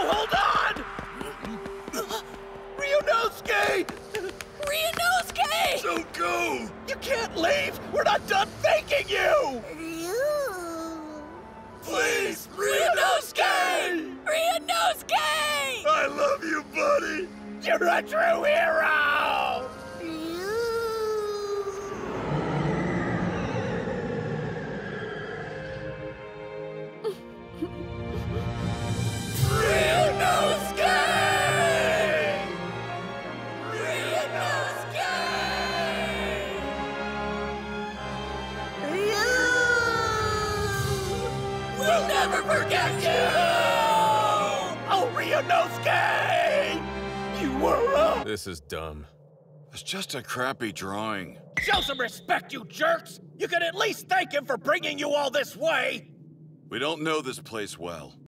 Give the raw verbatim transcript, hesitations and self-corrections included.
hold on! Ryunosuke! Ryunosuke! Don't go! You can't leave! We're not done thanking you! Ryu! Please, Ryunosuke! Ryunosuke! I love you, buddy! You're a true hero! Ryunosuke! Ryunosuke! Ryu! We'll never forget you! Oh, Ryunosuke! You were a... This is dumb. It's just a crappy drawing. Show some respect, you jerks! You can at least thank him for bringing you all this way! We don't know this place well.